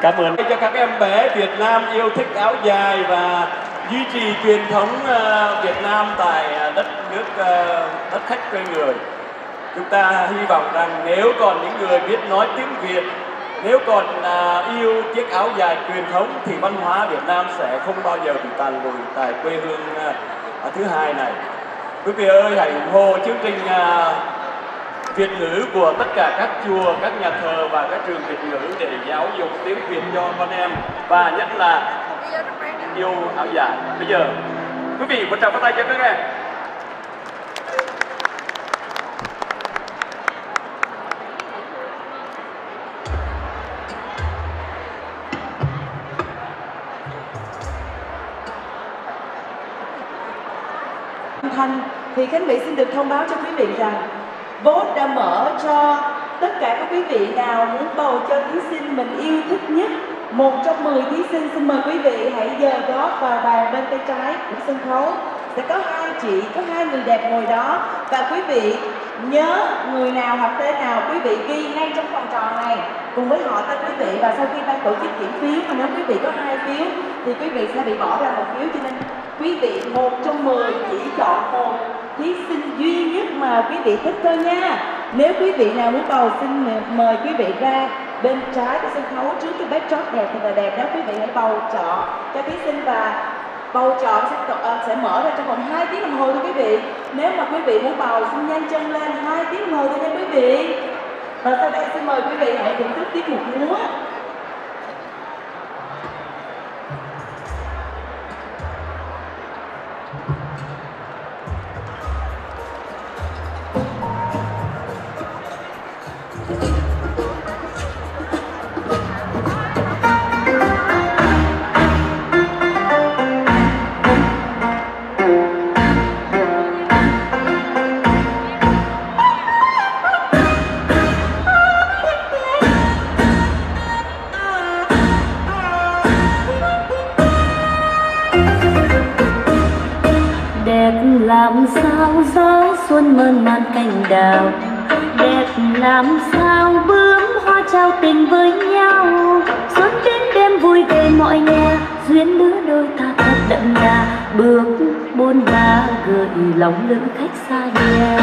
Cảm ơn cho các em bé Việt Nam yêu thích áo dài và duy trì truyền thống Việt Nam tại đất nước đất khách quê người. Chúng ta hy vọng rằng nếu còn những người biết nói tiếng Việt, nếu còn yêu chiếc áo dài truyền thống thì văn hóa Việt Nam sẽ không bao giờ bị tàn lụi tại quê hương thứ hai này. Quý vị ơi, hãy ủng hộ chương trình Việt ngữ của tất cả các chùa, các nhà thờ và các trường Việt ngữ để giáo dục tiếng Việt cho con em, và nhất là yêu áo dài. Bây giờ quý vị một tràng pháo tay cho các em. Thanh thì Khánh Vy xin được thông báo cho quý vị rằng vote đã mở cho tất cả các quý vị nào muốn bầu cho thí sinh mình yêu thích nhất. 1 trong 10 thí sinh, xin mời quý vị hãy dời gót vào bàn bên tay trái của sân khấu. Sẽ có 2 chị, có 2 người đẹp ngồi đó, và quý vị nhớ người nào hoặc tên nào quý vị ghi ngay trong vòng tròn này cùng với họ tên quý vị, và sau khi ban tổ chức kiểm phiếu mà nếu quý vị có 2 phiếu thì quý vị sẽ bị bỏ ra 1 phiếu, cho nên quý vị 1 trong 10 chỉ chọn 1 thí sinh duy nhất mà quý vị thích thôi nha. Nếu quý vị nào muốn bầu xin mời quý vị ra bên trái của sân khấu trước cái backdrop đẹp thật là đẹp đó. Quý vị hãy bầu chọn cho thí sinh và bầu chọn sẽ mở ra trong vòng 2 tiếng đồng hồ thôi quý vị. Nếu mà quý vị muốn bầu xin nhanh chân lên 2 tiếng đồng hồ thôi nha quý vị. Và sau đây xin mời quý vị hãy thưởng thức tiết mục múa. Làm sao gió xuân mơn man cành đào, đẹp làm sao bướm hoa trao tình với nhau. Xuân đến đêm vui về mọi nhà, duyên lứa đôi ta thật đậm đà, bước bôn ba gợi lòng lữ khách xa nhà.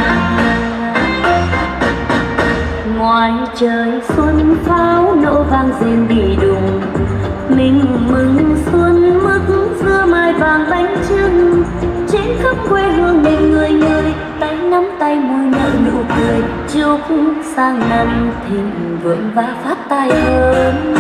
Ngoài trời xuân pháo nổ vang rền đi đùng, mình mừng xuân mức dưa mai vàng bánh chưng. Trên khắp quê hương mình người người tay nắm tay môi nở nụ cười, chúc sang năm thịnh vượng và phát tài hơn.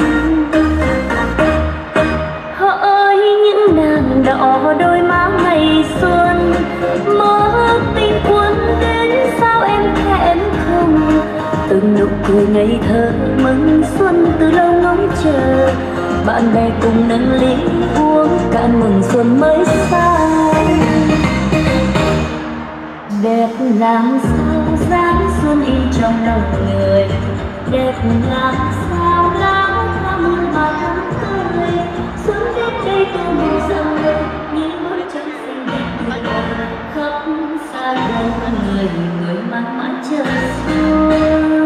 Hỡi những nàng đỏ đôi má ngày xuân, mơ tình quân đến sao em thẹn không. Từng nụ cười ngây thơ mừng xuân từ lâu ngóng chờ, bạn bè cùng nâng ly uống cạn mừng xuân mới sang. Đẹp làm sao dáng xuân in trong lòng người, đẹp làm sao lá hoa muôn mà thắm tươi. Xuân đến đây tôi mừng rằng những bước chân xinh đẹp tuyệt vời, khắp xa gần người người mang mãi chờ xuân.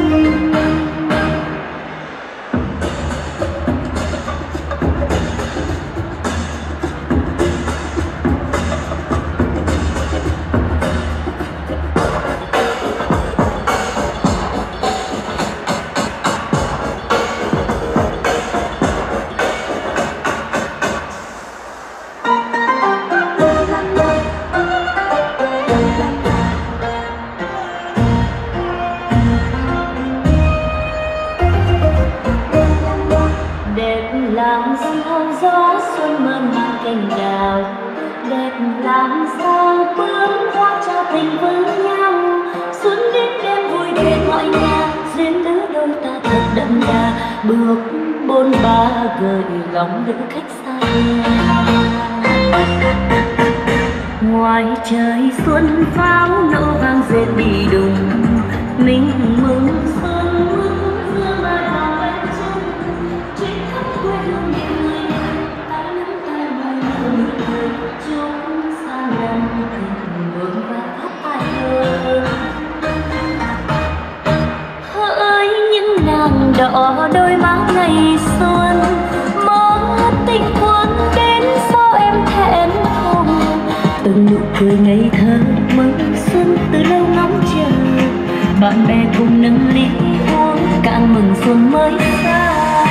Làm sao gió xuân mơn man cành đào, đẹp làm sao bướm hoa trao tình với nhau. Xuân đến đêm vui đến mọi nhà, duyên lứa đôi ta thật đậm đà, bước bôn ba gợi lòng lữ khách xa nhà. Ngoài trời xuân pháo nổ vang rền đi đùng, mình mừng xuân mừng dưa mai vàng bánh chưng. Trên khắp quê hương những người tay nắm tay môi nở nụ cười, chúc sang năm thịnh vượng và phát tài hơn. Hỡi những nàng đỏ đôi má ngày xuân, tuổi ngây thơ mừng xuân từ lâu ngóng chờ, bạn bè cùng nâng ly uống cạn mừng xuân mới xa.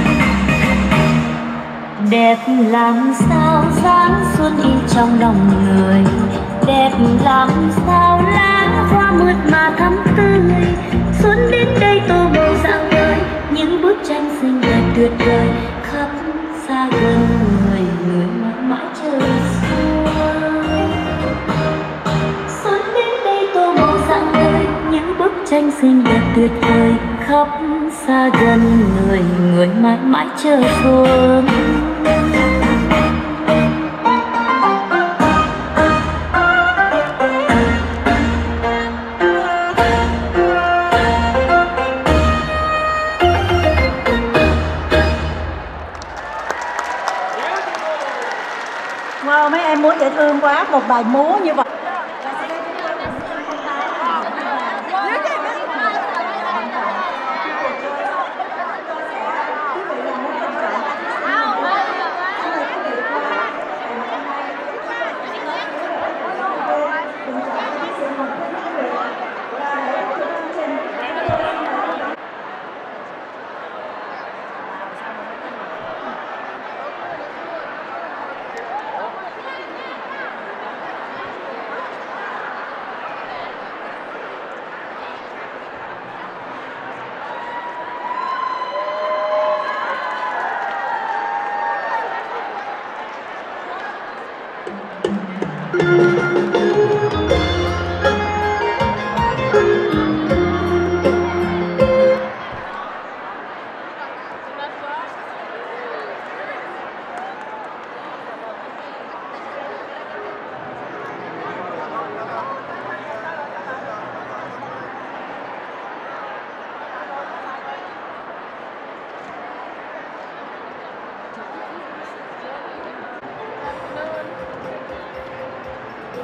Đẹp làm sao dáng xuân in trong lòng người, đẹp làm sao lá hoa mượt mà thắm tươi. Xuân đến đây tô màu rạng ngời, những bức tranh xinh đẹp tuyệt vời khắp xa gần người, người mãi mãi chờ xuân. Xuân đến đây tô màu rạng ngời, những bức tranh xinh đẹp tuyệt vời khắp xa gần người, người mãi mãi chờ xuân. Wow, mấy em múa dễ thương quá, một bài múa như vậy. Thank you.